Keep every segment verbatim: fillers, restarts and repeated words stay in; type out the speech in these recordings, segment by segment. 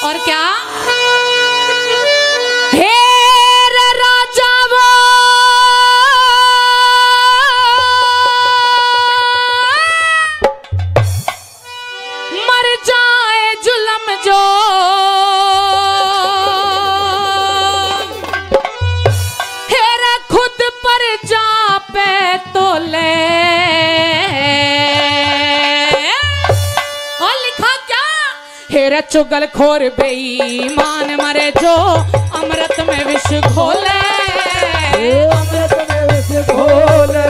और क्या हे रे राजा वो मर जाए जुल्म जो हे रे खुद पर जा पे तो ले हेरा चुगल खोर बेईमान मरे जो अमृत में विष घोले अमृत में विष घोले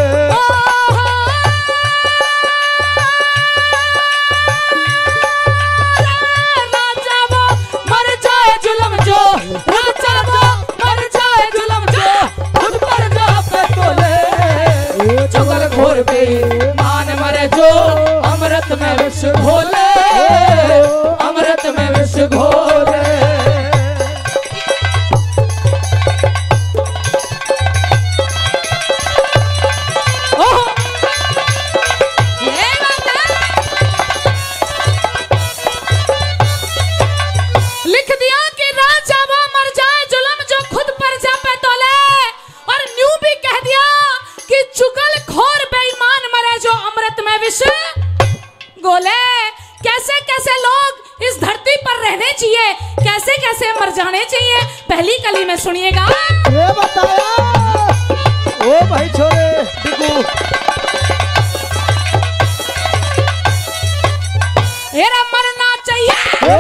राजा वो मर जाए जुल्म जो राजा वो मर जाए जुल्म जो खुद पर जा पे तोले चुगल खोर बेईमान मरे जो अमृत में विष घोले अमृत में विष घोले लिख दिया कि राजा वो मर जाए जुल्म जो खुद पर जा पे तोले और न्यू भी कह दिया कि चुगल खोर बेईमान मरे जो अमृत में विष गोले। कैसे कैसे लोग इस धरती पर रहने चाहिए, कैसे कैसे मर जाने चाहिए, पहली कली में सुनिएगा। ये बताया ओ भाई छोरे बिगू हेरा मरना चाहिए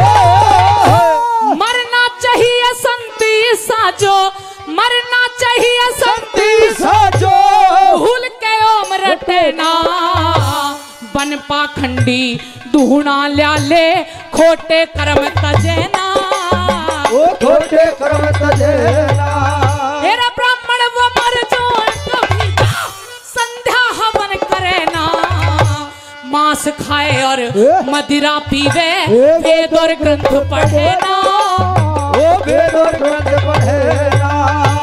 मरना चाहिए संती साजो मरना चाहिए संती साजो भूल के ओम रटना बन पाखंडी दुहना ल्याले खोटे कर्म तजेना ओ खोटे कर्म तजेना हेरा ब्राह्मण वो मर जो कभी संध्या हवन करे ना मांस खाए और मदिरा पीवे वेद और ग्रंथ पढ़े ना ओ वेद और ग्रंथ पढ़े ना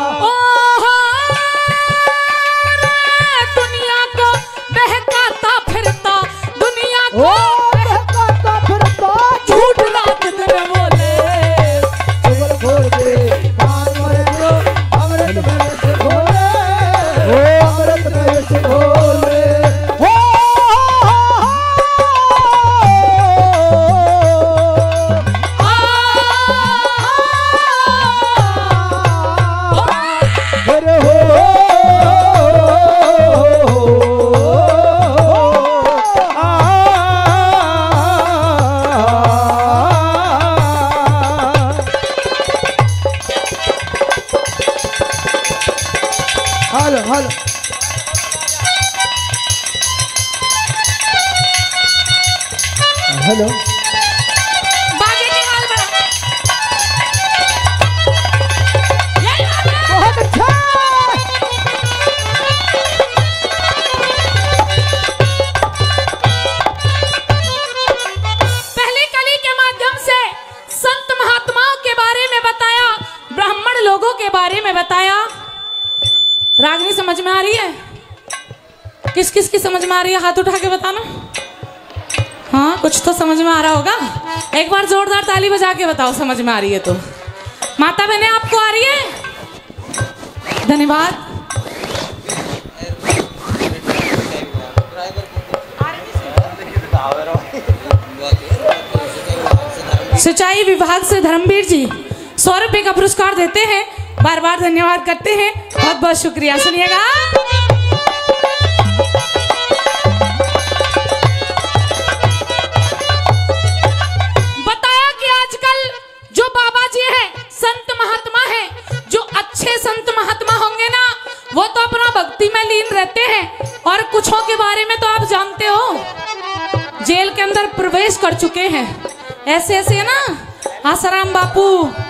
दुनिया को बहकाता फिरता दुनिया को बहकाता फिरता झूठ रात दिन बोले चुगल खोर के कान मरे जो अमृत में विष घोले ओ अमृत में विष घोले हेलो हेलो हेलो बाजे की हाल बड़ा बहुत अच्छा पहली कली के माध्यम से संत महात्माओं के बारे में बताया, ब्राह्मण लोगों के बारे में बताया। रागनी समझ में आ रही है? किस किस की समझ में आ रही है? हाथ उठा के बताना। हाँ कुछ तो समझ में आ रहा होगा। एक बार जोरदार ताली बजा के बताओ समझ में आ रही है तो। माता बहने आपको आ रही है? धन्यवाद। सिंचाई विभाग से धर्मवीर जी सौ रुपए का पुरस्कार देते हैं, बार बार धन्यवाद करते हैं, बहुत बहुत शुक्रिया। सुनिएगा बताया कि आजकल जो बाबा जी हैं, संत महात्मा हैं, जो अच्छे संत महात्मा होंगे ना वो तो अपना भक्ति में लीन रहते हैं और कुछों के बारे में तो आप जानते हो जेल के अंदर प्रवेश कर चुके हैं। ऐसे ऐसे है ना आसाराम बापू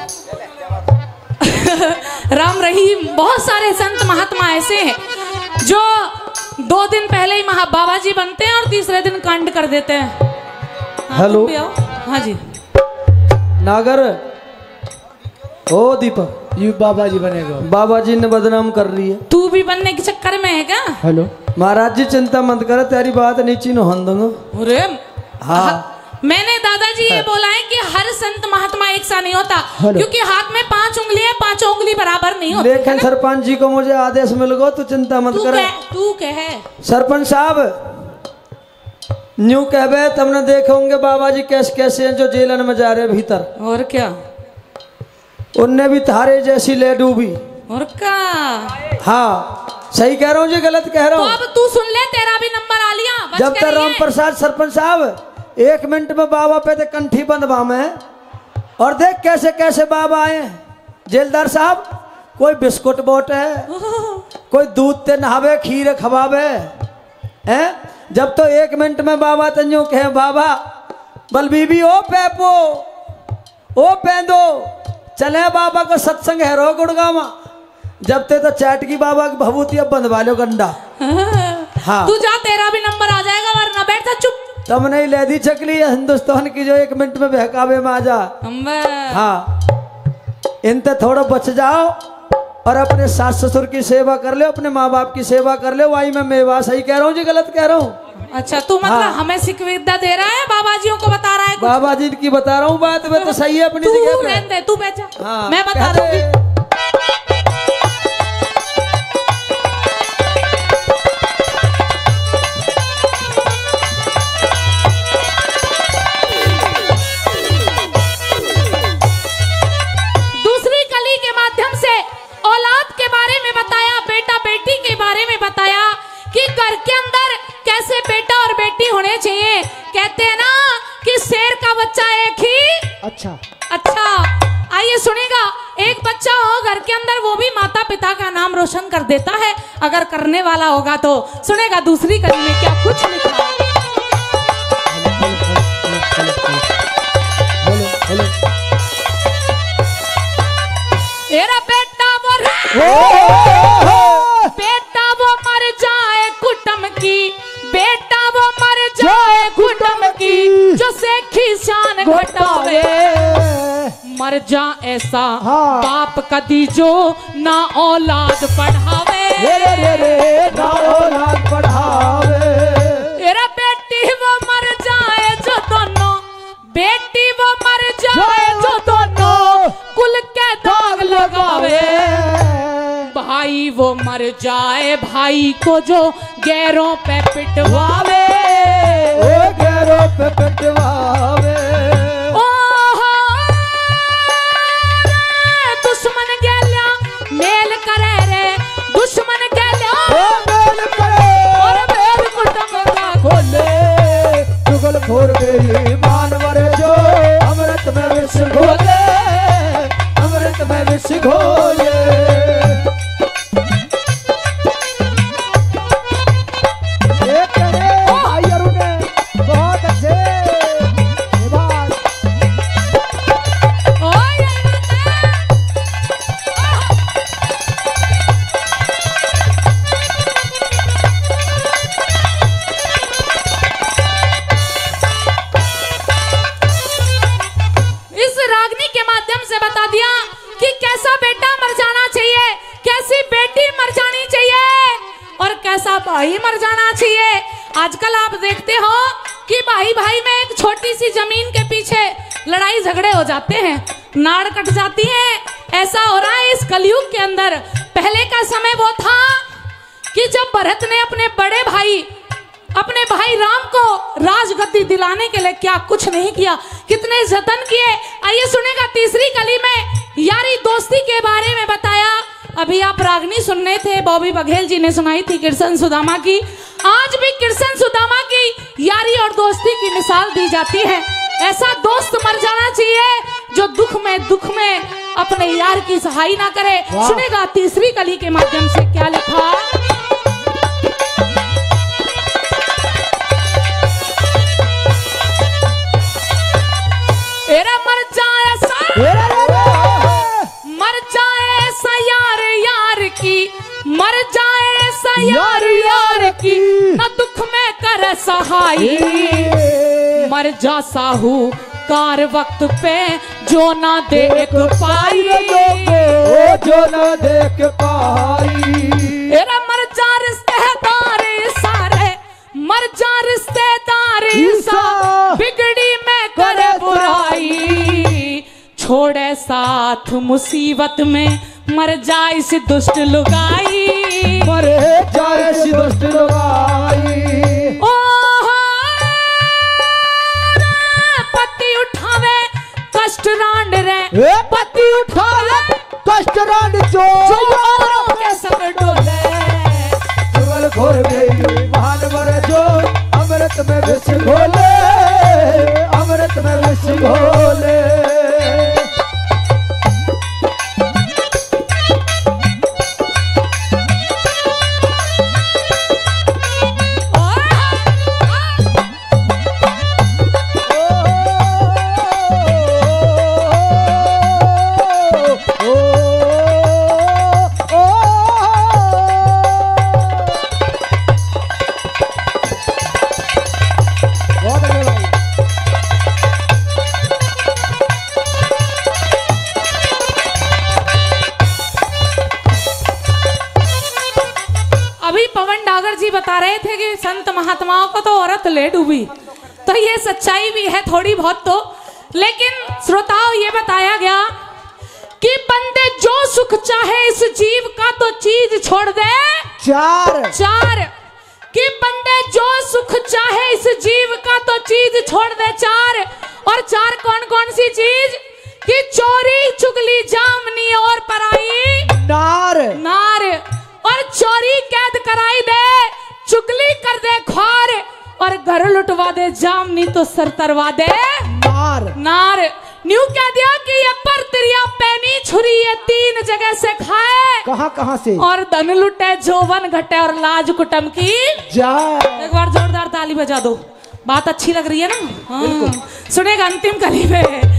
राम रहीम, बहुत सारे संत महात्मा ऐसे हैं जो दो दिन पहले ही महा बाबा जी बनते हैं और तीसरे दिन कांड कर देते हैं। हेलो हाँ जी नागर ओ दीपक यू बाबा जी बनेगा। बाबा जी ने बदनाम कर रही है। तू भी बनने के चक्कर में है क्या? हेलो महाराज जी चिंता मत कर, तेरी बात नीची न हन दूंगा। अरे हाँ मैंने दादाजी ये बोला है कि हर संत महात्मा एक सा नहीं होता, हेलो। क्योंकि हाथ में पांच उंगलियां, पांचों उंगली बराबर नहीं होती। लेकिन सरपंच जी को मुझे आदेश मिल गो, तू चिंता मत तू कर। कह, तू कह। सरपंच साहब न्यू कहबे तुमने देखे होंगे बाबा जी कैसे कैसे हैं जो जेलन में जा रहे हैं भीतर, और क्या, उनने भी थारे जैसी ले डूबी। और क्या। हाँ सही कह रहा हूँ जी गलत कह रहा तो हूँ? अब तू सुन ले, तेरा भी नंबर आ लिया। बच जब के तक रहिए। राम प्रसाद सरपंच साहब एक मिनट में बाबा पे तो कंठी बंधवा में, और देख कैसे कैसे बाबा आए हैं। जेलदार साहब कोई बिस्कुट बोट है, कोई दूध ते नहावे, खीर खवावे हैं। जब तो एक मिनट में बाबा तंजो कहे बाबा बलबीबी ओ पैपो ओ पैंदो चले बाबा को सत्संग है रो गुड़गावा। जब ते तो चैटकी बाबा की भभूति अब बंधवा लो गंडा। हाँ तू जा, तेरा भी नंबर आ जाएगा, वरना बैठ जा चुप। तब नहीं लेदी चकली है हिंदुस्तान की जो एक मिनट में बहकावे में आ जा। हाँ इनते थोड़ा बच जाओ और अपने सास ससुर की सेवा कर ले, अपने माँ बाप की सेवा कर ले। वाई में मेवा सही कह रहा हूँ जी गलत कह रहा हूँ? अच्छा तू मतलब हाँ। हमें शिकविद्या दे रहा है, बाबाजियों को बता रहा है कुछ? बाबा जी की बता रहा हूँ बात, में तो सही है अपनी तू जगह पे। रहने दे, तू बैठ जा। हाँ, मैं बता कह दे। दूंगी। दूसरी कली के माध्यम से औलाद के बारे में बताया, बेटा बेटी के बारे में बताया कि घर के अंदर कैसे बेटा और बेटी होने चाहिए। कहते हैं ना कि शेर का बच्चा एक ही। अच्छा अच्छा आइए सुनेगा, एक बच्चा हो घर के अंदर, वो भी माता पिता का नाम रोशन कर देता है अगर करने वाला होगा तो। सुनेगा दूसरी कली में क्या कुछ लिखा है। तेरा बेटा वो बेटा वो मर जाए कुटुम की, बेटा वो मर जाए कुटुम की, जो सेखी शान घटावे। मर जा ऐसा हाँ। बाप कदी जो ना औलाद पढ़ावे। रे रे रे रे ना औलाद पढ़ावे। तेरा बेटी वो मर जाए जो दोनों, बेटी वो मर जाए जो दोनों कुल के दाग लगावे। भाई वो मर जाए भाई को जो गैरों पे पिटवावे। ओ गैरों पे पिटवावे। दुश्मन गेल्या मेल करे रे, दुश्मन गेल्या मेल करे और मेल कुटुंब का खोले। चुगल खोर गई मानवर जो अमृत में विष घोले, अमृत में विष घोले। बहुत अच्छे भाई मर जाना चाहिए। आजकल आप देखते हो कि भाई भाई में एक छोटी सी जमीन के पीछे लड़ाई झगड़े हो जाते हैं, नाड़ कट जाती है। ऐसा हो रहा है इस कलयुग के अंदर। पहले का समय वो था कि जब भरत ने अपने बड़े भाई अपने भाई राम को राजगद्दी दिलाने के लिए क्या कुछ नहीं किया, कितने जतन किए। आइए सुनेगा तीसरी कली में यारी दोस्ती के बारे में बताया। अभी आप रागनी सुनने थे, बॉबी बघेल जी ने सुनाई थी कृष्ण सुदामा की। आज भी कृष्ण सुदामा की यारी और दोस्ती की मिसाल दी जाती है। ऐसा दोस्त मर जाना चाहिए जो दुख में दुख में अपने यार की सहाय ना करे। सुनेगा तीसरी कली के माध्यम से क्या लिखा। तेरा मर जाए मर जाए सा यार यार की, मर जाए सा यार यार की, न दुख में कर सहाई। मर जा साहू कार वक्त पे जो ना देख पाई, ओ जो ना देख पाई। तेरा मर जा रिश्तेदार सारे, मर जा रिश्तेदार सा बिगड़ी में लुगाई, छोड़े साथ मुसीबत में मर जाए इस दुष्ट लुगाई, मरे जाए इस दुष्ट लुगाई। ओ पति उठावे कष्ट रांड रे, पति उठावे कष्ट रांड जो जो के संग डोले, जुगल घोर गई महान मर जो अमृत में विष घोले, अमृत में विष घोले। जी बता रहे थे कि संत महात्माओं को तो औरत ले डूबी, तो ये सच्चाई भी है थोड़ी बहुत तो, लेकिन श्रोताओं ये बताया गया कि बंदे जो सुख चाहे इस जीव का तो चीज छोड़ दे। चार चार कि बंदे जो सुख चाहे इस जीव का तो चीज छोड़ दे। चार और चार कौन कौन सी चीज? कि चोरी चुगली जामनी और पराई नार नार, और चोरी कैद कराई दे, चुगली कर दे ख्वार, और घर लुटवा दे जामनी तो सर तरवा दे नार नार। न्यू कह दिया कि ये पर तिरिया पैनी छुरी ये तीन जगह से खाए, कहां कहां से? और धन लुटे जोवन घटे और लाज कुटम की जाए। एक बार जोरदार ताली बजा दो, बात अच्छी लग रही है ना? हाँ। सुनेगा अंतिम कली में।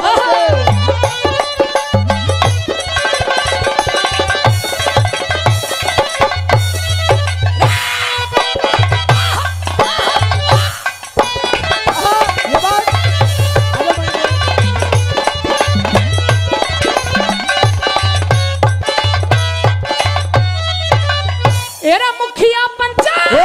एरा मुखिया पंच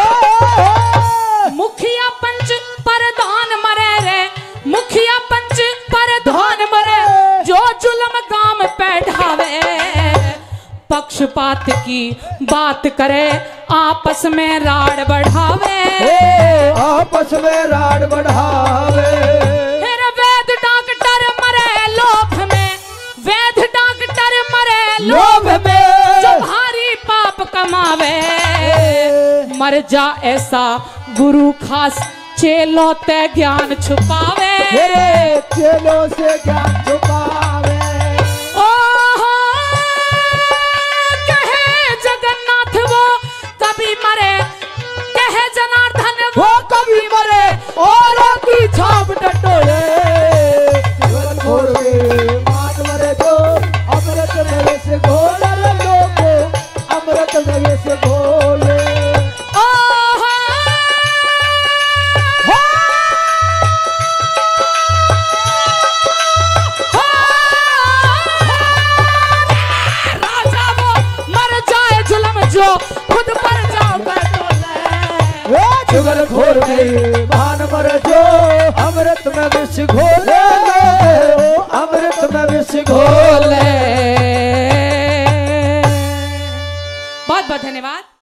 मुखिया पंच परधान मरे रे, मुखिया पंच परधान मरे, जो जुल्म काम पे ढावे, पक्षपात की बात करे आपस में राड़ बढ़ावे, आपस में राड़ बढ़ावे। फिर वैद डॉक्टर मरे लोभ में, वैद डॉक्टर मरे लोभ में, जो भारी पाप कमावे, मर जा ऐसा गुरु खास चेलो ते ज्ञान छुपावे, चेलो से ज्ञान छुपावे। ओह कहे जगन्नाथ वो कभी मरे, कहे जनार्दन वो कभी मरे, औरों की छाप टटोले, मान मरे जो अमृत में से घोले, लोगो अमृत में से घोले। जो खुद पर जाओ टोले, जुगल घोर गई भान मर जो अमृत में विष घोले, अमृत में विष घोले। बहुत बहुत धन्यवाद।